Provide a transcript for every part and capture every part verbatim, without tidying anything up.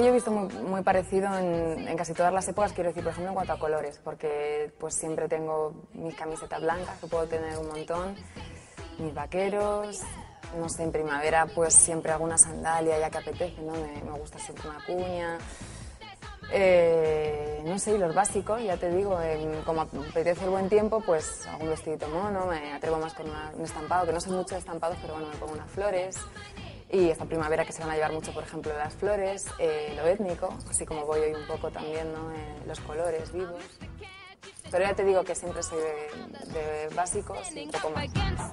que yo he visto muy, muy parecido en, en casi todas las épocas, quiero decir, por ejemplo, en cuanto a colores, porque pues siempre tengo mis camisetas blancas, que puedo tener un montón, mis vaqueros, no sé, en primavera pues siempre alguna sandalia ya que apetece, ¿no? Me, me gusta siempre una cuña. Eh, no sé, y los básicos, ya te digo, eh, como apetece el buen tiempo, pues algún vestidito mono, me atrevo más con una, un estampado, que no soy mucho de estampados, pero bueno, me pongo unas flores. Y esta primavera que se van a llevar mucho, por ejemplo, las flores, eh, lo étnico, así como voy hoy un poco también, ¿no? Eh, los colores vivos. Pero ya te digo que siempre soy de, de básicos y un poco más.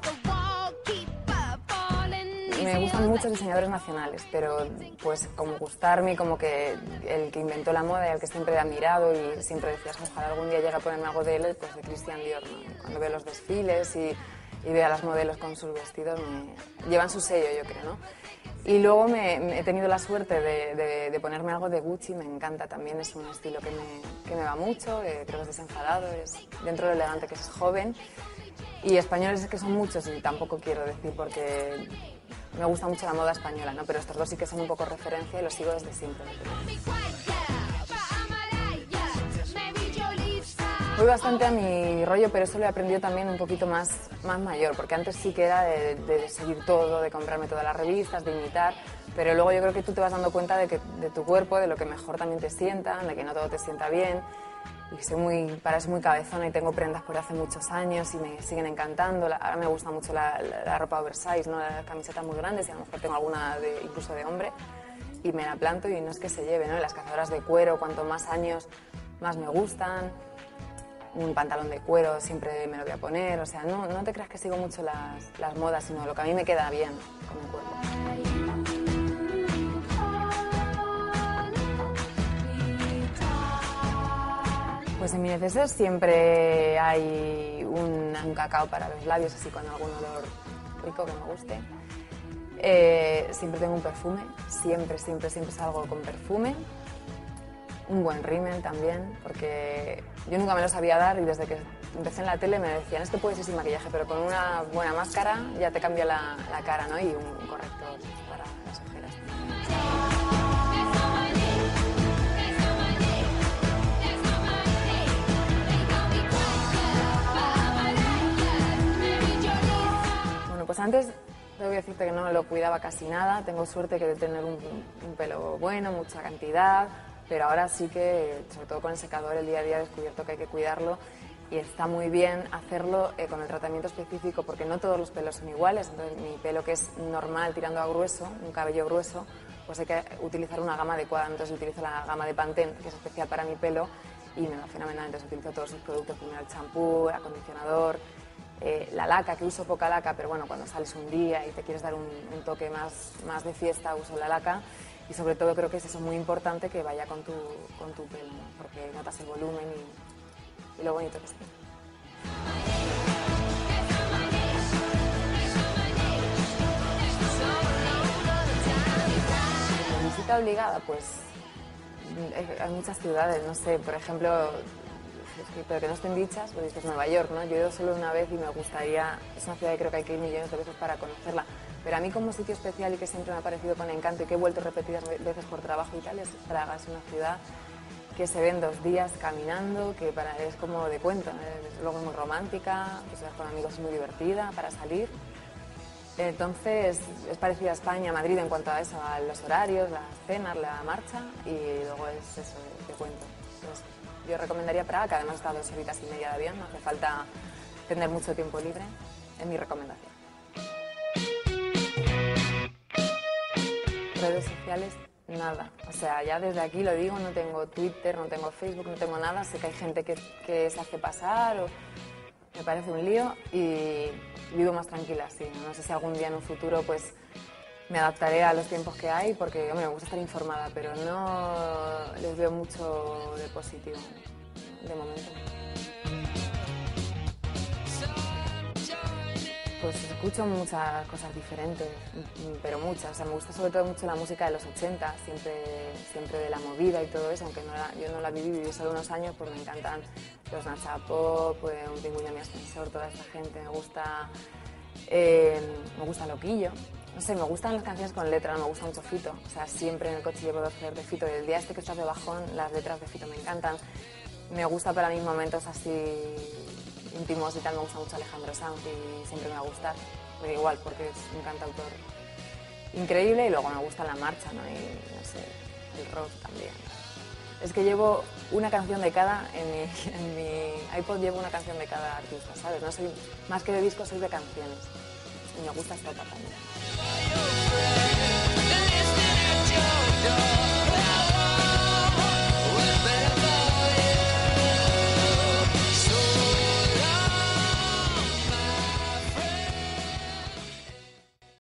Me gustan muchos diseñadores nacionales, pero pues como gustarme, como que el que inventó la moda y el que siempre he admirado y siempre decías, ojalá algún día llegue a ponerme algo de él, pues de Christian Dior, ¿no? Cuando veo los desfiles y, y veo a las modelos con sus vestidos, me, llevan su sello, yo creo, ¿no? Y luego me, me he tenido la suerte de, de, de ponerme algo de Gucci, me encanta también, es un estilo que me, que me va mucho, eh, creo que es desenfadado, es dentro de lo elegante que es joven. Y españoles es que son muchos y tampoco quiero decir porque me gusta mucho la moda española, ¿no? Pero estos dos sí que son un poco referencia y los sigo desde siempre. Voy bastante a mi rollo, pero eso lo he aprendido también un poquito más, más mayor, porque antes sí que era de, de seguir todo, de comprarme todas las revistas, de imitar, pero luego yo creo que tú te vas dando cuenta de, que, de tu cuerpo, de lo que mejor también te sienta, de que no todo te sienta bien. Y soy muy, para eso muy cabezona y tengo prendas por hace muchos años y me siguen encantando. La, ahora me gusta mucho la, la, la ropa oversize, ¿no? Las camisetas muy grandes y a lo mejor tengo alguna de, incluso de hombre y me la planto y no es que se lleve, ¿no? Las cazadoras de cuero, cuanto más años, más me gustan. Un pantalón de cuero siempre me lo voy a poner, o sea, no, no te creas que sigo mucho las, las modas, sino lo que a mí me queda bien con mi cuerpo. Pues en mi neceser siempre hay un, un cacao para los labios, así con algún olor rico que me guste. Eh, siempre tengo un perfume, siempre, siempre, siempre salgo con perfume. Un buen rímel también, porque yo nunca me lo sabía dar y desde que empecé en la tele me decían, es que puedes ir sin maquillaje, pero con una buena máscara ya te cambia la, la cara, ¿no? Y un corrector para las ojeras. Pues antes, tengo que decirte que no lo cuidaba casi nada, tengo suerte que de tener un, un pelo bueno, mucha cantidad, pero ahora sí que, sobre todo con el secador, el día a día he descubierto que hay que cuidarlo y está muy bien hacerlo eh, con el tratamiento específico porque no todos los pelos son iguales, entonces mi pelo que es normal tirando a grueso, un cabello grueso, pues hay que utilizar una gama adecuada, entonces utilizo la gama de Pantene, que es especial para mi pelo y me va fenomenal, entonces utilizo todos sus productos, primero el champú, el acondicionador, Eh, la laca, que uso poca laca, pero bueno, cuando sales un día y te quieres dar un, un toque más, más de fiesta, uso la laca y sobre todo creo que es eso muy importante que vaya con tu, con tu pelo, ¿no? Porque notas el volumen y, y lo bonito que es. La visita obligada, pues hay muchas ciudades, no sé, por ejemplo, pero que no estén dichas, pues dices Nueva York, ¿no? Yo he ido solo una vez y me gustaría, es una ciudad que creo que hay que ir millones de veces para conocerla, pero a mí como sitio especial y que siempre me ha parecido con encanto y que he vuelto repetidas veces por trabajo y tal, es Praga, es una ciudad que se ve en dos días caminando, que para, es como de cuento, ¿eh? Luego es muy romántica, pues con amigos es muy divertida para salir. Entonces es parecida a España, a Madrid en cuanto a eso, a los horarios, las cenas, la marcha y luego es eso, de cuento. Entonces, yo recomendaría Praga, que además está a dos horitas y media de avión, no hace falta tener mucho tiempo libre, es mi recomendación. Redes sociales, nada. O sea, ya desde aquí lo digo, no tengo Twitter, no tengo Facebook, no tengo nada. Sé que hay gente que, que se hace pasar o me parece un lío y vivo más tranquila así. No sé si algún día en un futuro pues me adaptaré a los tiempos que hay porque hombre, me gusta estar informada, pero no les veo mucho de positivo de momento. Pues escucho muchas cosas diferentes, pero muchas. O sea, me gusta sobre todo mucho la música de los ochenta, siempre, siempre de la movida y todo eso, aunque no la, yo no la viví, viví solo unos años, pues me encantan los Nacha Pop, pues, un Pingüino Mi Ascensor, toda esta gente. Me gusta, eh, me gusta Loquillo, no sé, me gustan las canciones con letra, no me gusta mucho Fito. O sea, siempre en el coche llevo dos C Ds de Fito y el día este que estás de bajón, las letras de Fito me encantan. Me gusta para mis momentos así íntimos y tal, me gusta mucho Alejandro Sanz y siempre me va a gustar. Pero igual, porque es un cantautor increíble y luego me gusta la marcha, ¿no? Y no sé, el rock también. Es que llevo una canción de cada, en mi, en mi iPod llevo una canción de cada artista, ¿sabes? No soy, más que de discos, soy de canciones. Y me gusta esta etapa también.